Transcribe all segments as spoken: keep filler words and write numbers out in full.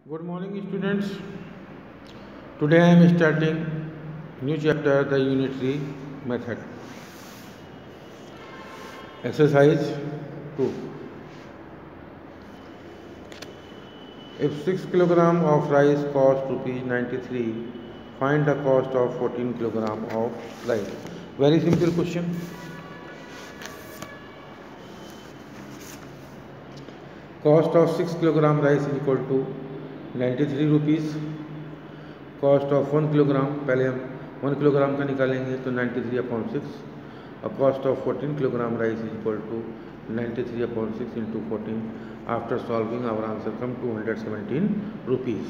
Good morning, students. Today I am starting new chapter, the unitary method. Exercise two. If six kilogram of rice cost rupees ninety-three, find the cost of fourteen kilogram of rice. Very simple question. Cost of six kilogram rice is equal to ninety-three rupees. Cost of one kilogram, पहले हम one kilogram का निकालेंगे तो ninety three upon six, और cost of fourteen kilogram rice is equal to ninety three upon six into fourteen. After solving our answer come to hundred seventeen rupees.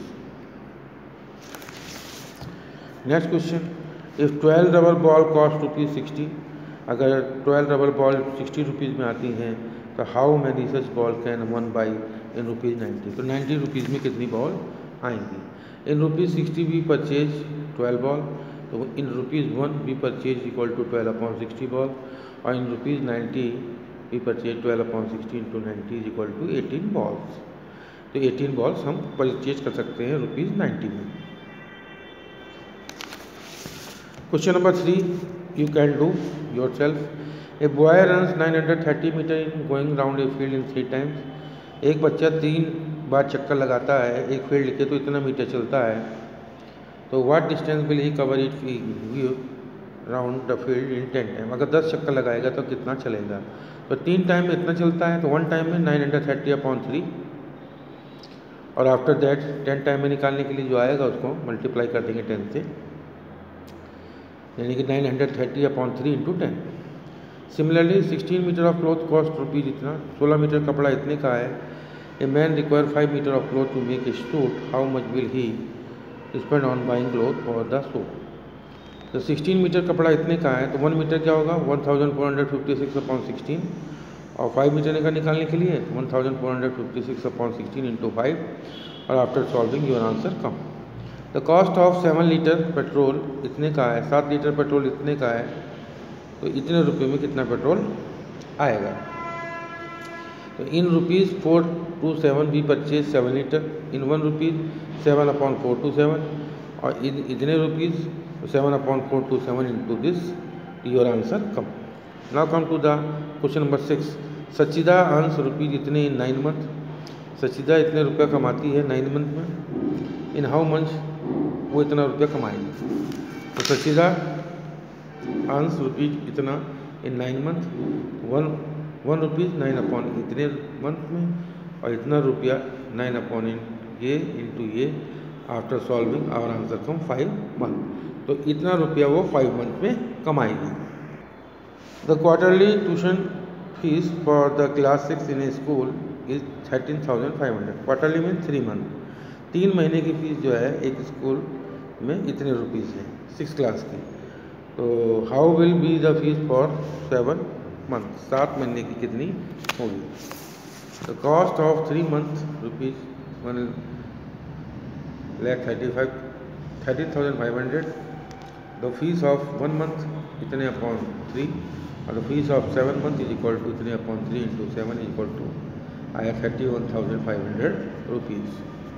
Next question. If twelve rubber ball cost rupees sixty, अगर twelve rubber ball sixty rupees में आती हैं तो how many such ball can one buy in rupees ninety. तो ninety rupees में कितनी ball आएंगी. In rupees sixty we purchase twelve ball, तो in rupees one we purchase equal to twelve upon sixty ball, और in rupees ninety we purchase twelve upon sixty into ninety is equal to eighteen balls. तो eighteen balls हम purchase कर सकते हैं rupees ninety में. Question number three, you can do yourself. A boy runs nine hundred thirty metre in going round a field in three times. एक बच्चा तीन बार चक्कर लगाता है एक फील्ड के, तो इतना मीटर चलता है. तो what distance will he cover it round the field in ten time. अगर दस चक्कर लगाएगा तो कितना चलेगा. तो तीन टाइम में इतना चलता है, तो वन टाइम में nine hundred thirty upon three, और आफ्टर दैट टेन टाइम में निकालने के लिए जो आएगा उसको मल्टीप्लाई कर देंगे टेन से, यानी कि nine hundred thirty upon three into ten. Similarly sixteen metre of cloth cost rupees इतना, सोलह मीटर कपड़ा इतने का है. A man require five metre of cloth to make a suit, how much will he spend on buying cloth for the suit. तो sixteen metre कपड़ा इतने का है, तो वन मीटर क्या होगा one thousand four hundred fifty six upon sixteen, और five metre का निकालने के लिए one thousand four hundred fifty six upon sixteen into five, और after solving your answer come. The cost of seven litre petrol इतने का है, सात लीटर पेट्रोल इतने का है, तो इतने रुपये में कितना पेट्रोल आएगा. तो in rupees four two seven we purchase seven litre, in one rupees seven upon four two seven, और इन इतने rupees seven upon four two seven into this, your answer come. Now come to the question number six. Sachida earns rupees इतने in nine month. सचिदा इतने रुपया कमाती है nine month में. In how month वो इतना रुपया कमाएगी. तो सचिदा अर्न्स रुपीज़ इतना in nine month, one one rupees nine upon इतने मंथ में, और इतना रुपया नाइन अपॉन इन ये इंटू ये, after solving our answer come five month. तो इतना रुपया वो फाइव मंथ में कमाएगी. The quarterly tuition fees for the class six in a school is thirteen thousand five hundred. Quarterly में थ्री मंथ, तीन महीने की फीस जो है एक स्कूल में इतने रुपीज़ है सिक्स क्लास की. तो how will be the fees for seven month, सात महीने की कितनी होगी. The cost of three month rupees one lakh thirty five thirteen thousand five hundred. The fees of one month इतने अपॉन थ्री, और the fees of seven month is equal to इतने upon three into seven is equal to आया thirty one thousand five hundred rupees.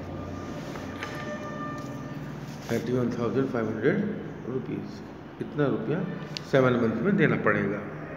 Thirty one thousand five hundred rupees इतना रुपया seven month में देना पड़ेगा.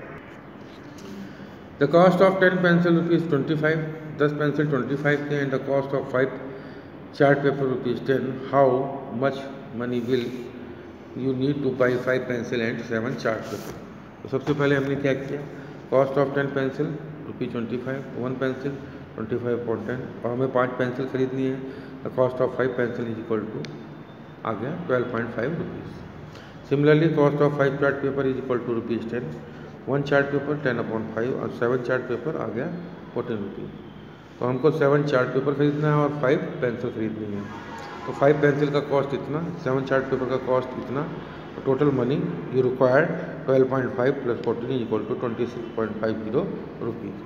The cost of ten pencil rupees twenty five, दस pencil twenty five के, and the cost of five chart paper rupees ten, how much money will you need to buy five pencil and seven chart paper. तो सबसे पहले हमने क्या किया, cost of ten pencil rupees twenty five, one pencil twenty five upon ten, और हमें पाँच pencil खरीदनी है. The cost of five pencil is equal to आ गया twelve point five rupees. Similarly cost of five chart paper is equal to rupees ten, one chart paper ten upon five, और seven chart paper आ गया fourteen rupees. तो हमको seven chart paper खरीदना है और फाइव पेंसिल खरीदनी है. तो फाइव पेंसिल का कॉस्ट इतना, सेवन चार्ट पेपर का कॉस्ट इतना, total money you require twelve point five plus fourteen is equal to twenty six point five zero rupees.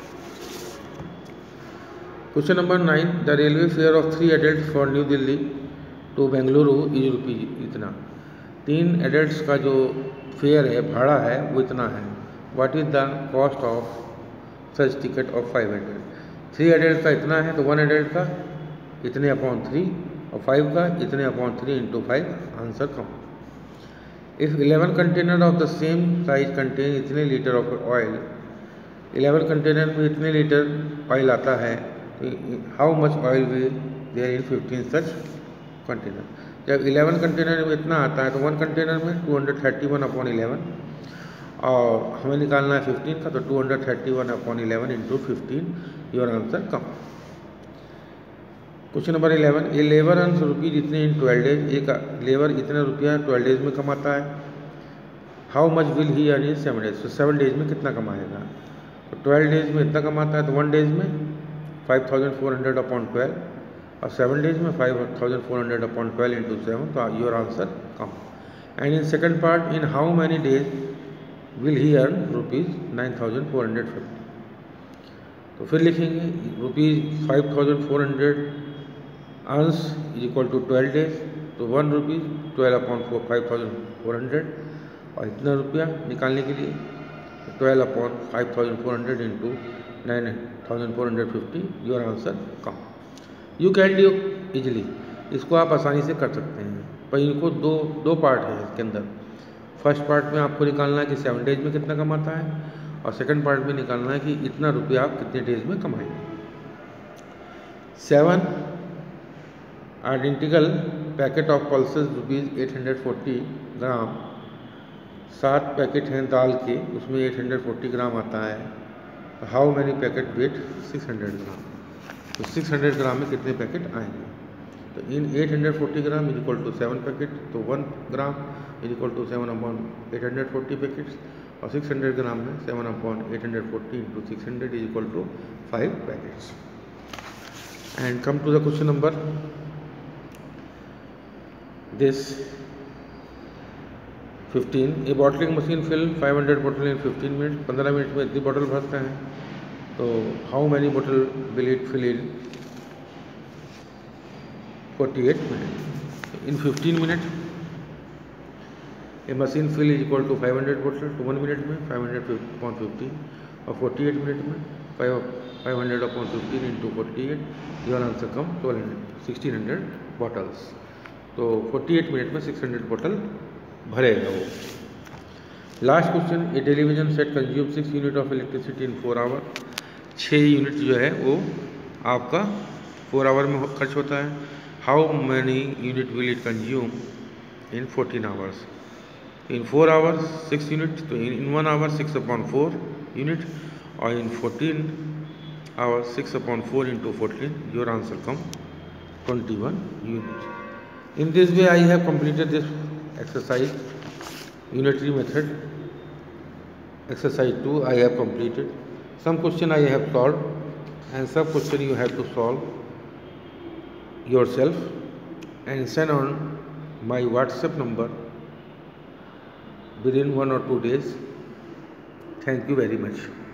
Question number nine. The railway fare of three adult for New Delhi to Bengaluru is rupees इतना. तीन adults का जो fair है, भाड़ा है, वो इतना है. What is the cost of such ticket of five adult. Three adult का इतना है, तो वन एडल्ट का इतने अपॉन थ्री, और फाइव का इतने upon three into five, answer come. If eleven container of the same size contain इतने litre of oil, eleven container में इतने लीटर ऑयल आता है, how much oil we there in fifteen such container. जब eleven container में इतना आता है तो वन कंटेनर में two hundred thirty one upon eleven, और हमें निकालना है फिफ्टीन का, तो two hundred thirty one upon eleven into fifteen, your answer come. Question number eleven, a labour earns rupees इतने इन ट्वेल्व डेज, एक लेबर इतने रुपया ट्वेल्व डेज में कमाता है, how much will he earn in seven days, तो seven days में कितना कमाएगा। तो ट्वेल्व डेज में इतना कमाता है तो वन डेज में five thousand four hundred upon twelve, और सेवन डेज में five thousand four hundred upon twelve into seven, तो your answer come. And in second part, in how many days will he earn rupees nine thousand four hundred fifty, तो फिर लिखेंगे rupees five thousand four hundred earns is equal to twelve days, तो one rupees twelve upon four five thousand four hundred, और इतना रुपया निकालने के लिए twelve upon five thousand four hundred into nine thousand four hundred fifty, your answer come. You can do easily, इसको आप आसानी से कर सकते हैं, पर इनको दो दो पार्ट है इसके अंदर। फर्स्ट पार्ट में आपको निकालना है कि सेवन डेज में कितना कमाता है, और सेकंड पार्ट में निकालना है कि इतना रुपया आप कितने डेज में कमाएंगे। Seven identical packet of pulses rupees eight hundred forty gram, सात पैकेट हैं दाल के, उसमें एट हंड्रेड फोर्टी ग्राम आता है, how many packet weight six hundred gram, तो सिक्स हंड्रेड ग्राम में कितने पैकेट आएंगे। तो in eight hundred forty gram is equal to seven packet, तो one gram is equal to seven upon eight hundred forty packets, और six hundred gram में seven upon eight hundred forty into six hundred is equal to five packets. And come to the question number this fifteen, a bottling machine fill five hundred बोतल in fifteen minute, पंद्रह minute में इतनी बोतल भरते हैं, तो how many बोतल will it fill in forty eight minute. In fifteen minute a machine fill is equal to five hundred बोतल, तो वन मिनट में फाइव हंड्रेड अपॉन फिफ्टीन, और फोर्टी एट मिनट में five five hundred upon fifteen into forty eight, your answer come twelve hundred sixteen hundred bottles. तो forty eight minute में six hundred बोतल भरेगा वो। Last question, a television set consume six unit of electricity in four hour, छः unit जो है वो आपका फोर आवर में खर्च होता है, how many unit will it consume in fourteen hours. In four hours six unit, तो in one hour six upon four unit, और in fourteen hours six upon four into fourteen, your answer come twenty one unit. In this way, I have completed this exercise, unitary method. Exercise two, I have completed. Some question I have solved, and some question you have to solve yourself and send on my WhatsApp number within one or two days. Thank you very much.